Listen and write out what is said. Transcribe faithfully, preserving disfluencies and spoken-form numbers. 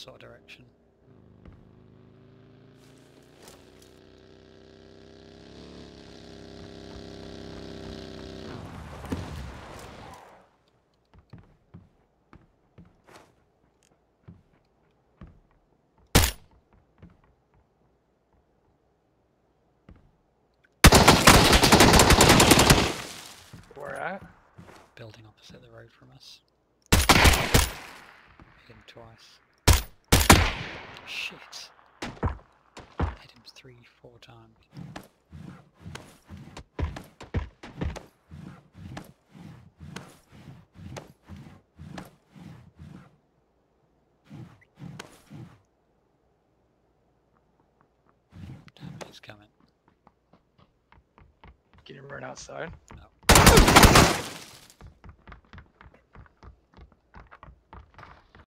sort of direction. Where at? Building opposite the road from us. Hit him twice. Shit. Hit him three, four times. Damn, he's coming. Get him run outside.